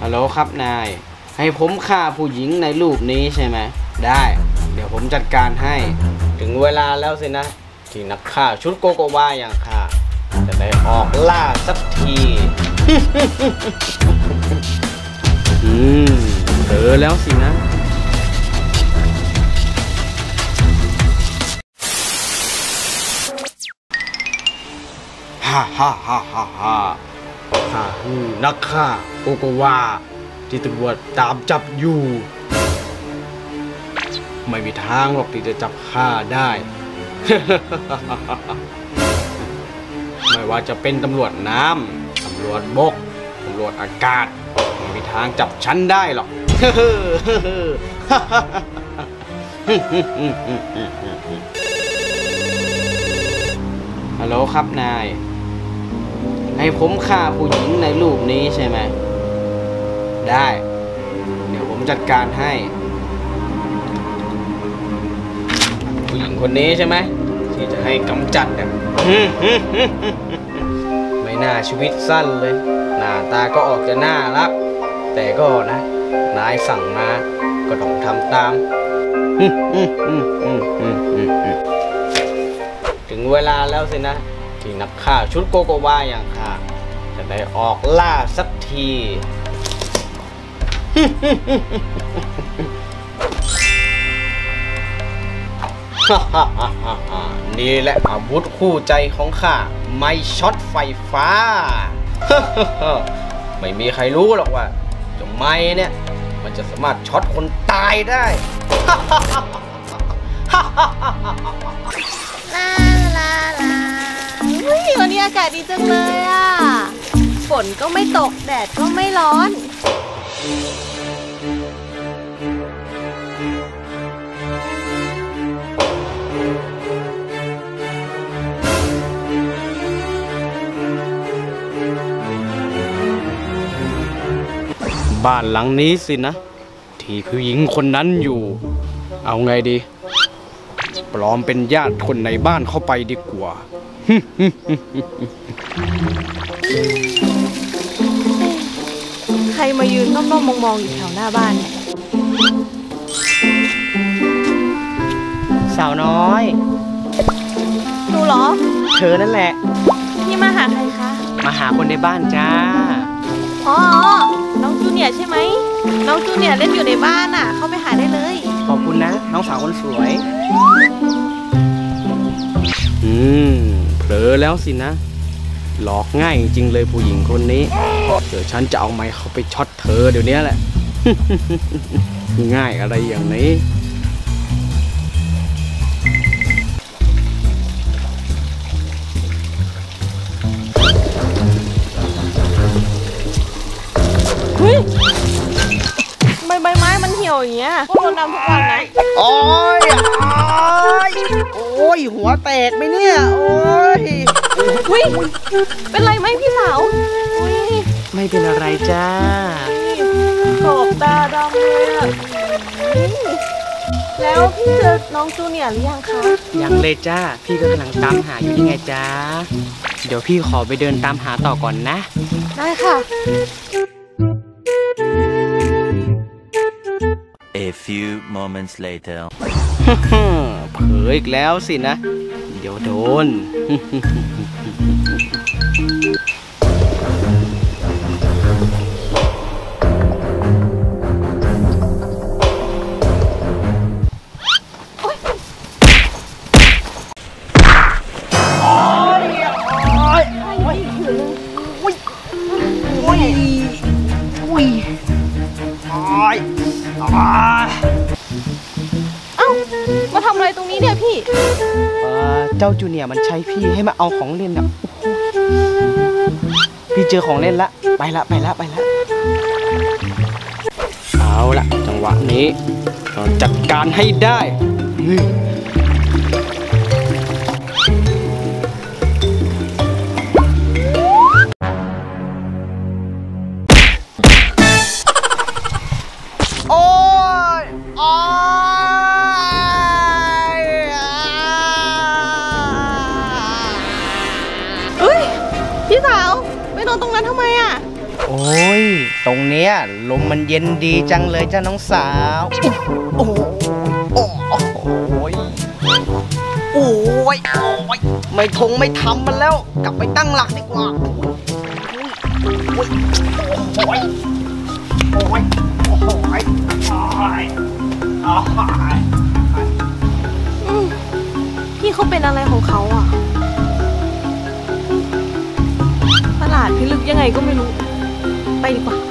ฮัลโหลครับนายให้ผมฆ่าผู้หญิงในรูปนี้ใช่ไหมได้เดี๋ยวผมจัดการให้ถึงเวลาแล้วสินะที่นักฆ่าชุดโกโกวาอย่างข้าจะได้ออกล่าสักทีเผลอแล้วสินะฮ่าฮ่าฮ่าฮ่าฮ่าข้านักฆ่าโกโกวาที่ตำรวจตามจับอยู่ไม่มีทางหรอกที่จะจับข้าได้ ไม่ว่าจะเป็นตำรวจน้ำตำรวจบกตำรวจอากาศไม่มีทางจับฉันได้หรอก ฮัลโหลครับนายให้ผมฆ่าผู้หญิงในรูปนี้ใช่ไหมได้เดี๋ยวผมจัดการให้ผู้หญิงคนนี้ใช่ไหมที่จะให้กำจัดอ่ะ ไม่น่าชีวิตสั้นเลยหน้าตาก็ออกจะน่ารักแต่ก็นะนายสั่งมาก็ต้องทำตาม ถึงเวลาแล้วสินะที่นักฆ่าชุดโกโกวาอย่างข้าจะได้ออกล่าสักที นี่แหละอาวุธคู่ใจของข้าไม้ช็อตไฟฟ้า ไม่มีใครรู้หรอกว่าเจ้าไม้เนี่ยมันจะสามารถช็อตคนตายได้ลาลาลาวันนี้อากาศดีจังเลยอ่ะฝนก็ไม่ตกแดดก็ไม่ร้อนบ้านหลังนี้สินะที่ผู้หญิงคนนั้นอยู่เอาไงดีปลอมเป็นญาติคนในบ้านเข้าไปดีกว่าใครมายืนด้อมๆมองๆอยู่แถวหน้าบ้านเนี่ยสาวน้อยหนูเหรอเธอนั่นแหละพี่มาหาใครคะมาหาคนในบ้านจ้าอ๋อน้องจูเนียร์ใช่ไหมน้องจูเนียร์เล่นอยู่ในบ้านอ่ะเข้าไปหาได้เลยขอบคุณนะน้องสาวคนสวยเผลอแล้วสินะหลอกง่ายจริงๆเลยผู้หญิงคนนี้เดี๋ยวฉันจะเอาไม้เข้าไปช็อตเธอเดี๋ยวนี้แหละ ง่ายอะไรอย่างนี้ใบไม้มันเหี่ยวอย่างเงี้ยพวกเราดำทุกวันนะโอ้ยโอ้ยหัวแตกไหมเนี่ยโอ้ยเป็นไรไหมพี่สาวไม่เป็นอะไรจ้าขอบตาดำเลยอ่ะแล้วพี่เจอน้องจูเนียร์หรือยังคะยังเลยจ้าพี่ก็กำลังตามหาอยู่ยังไงจ้าเดี๋ยวพี่ขอไปเดินตามหาต่อก่อนนะได้ค่ะ A few moments later เผลออีกแล้วสินะเดี๋ยวโดนมาทำอะไรตรงนี้เนี่ยพี่เจ้าจูเนียร์มันใช้พี่ให้มาเอาของเล่นอ่ะพี่เจอของเล่นละไปละเอาละจังหวะนี้เราจัดการให้ได้พี่สาวไปนอนตรงนั้นทำไมอ่ะโอ้ยตรงเนี้ยลมมันเย็นดีจังเลยจ้าน้องสาวโอ้โหโอ้ยโอ้ยไม่ทำมันแล้วกลับไปตั้งหลักดีกว่าโอ้ยโอ้ยโอ้ยโอ้ยโอ้ยโอ้ยพี่เขาเป็นอะไรของเขาอ่ะประหลาดพิลึกยังไงก็ไม่รู้ ไปดีกว่า